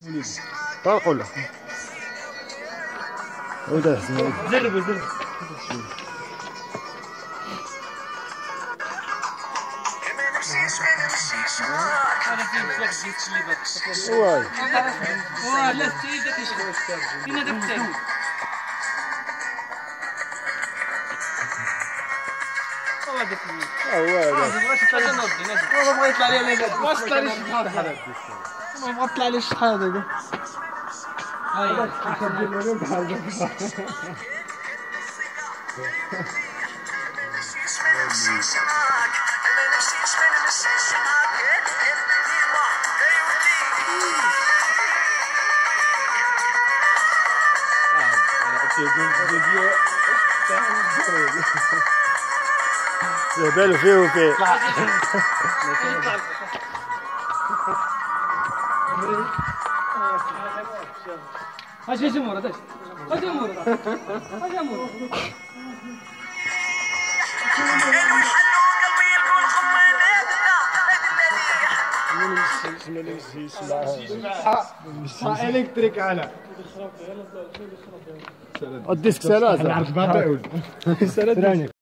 طلقوا له وده زربوا واي لا سيدك فينا داك الثاني والله داك هو ما بغا يطلع لي انا واش طلع لي شحال هذا ما بغا يطلع لي شحال هذا بالو فيه وفيه اجي جمهور اجي جمهور اجي جمهور الكتريك على الديسك ثلاثة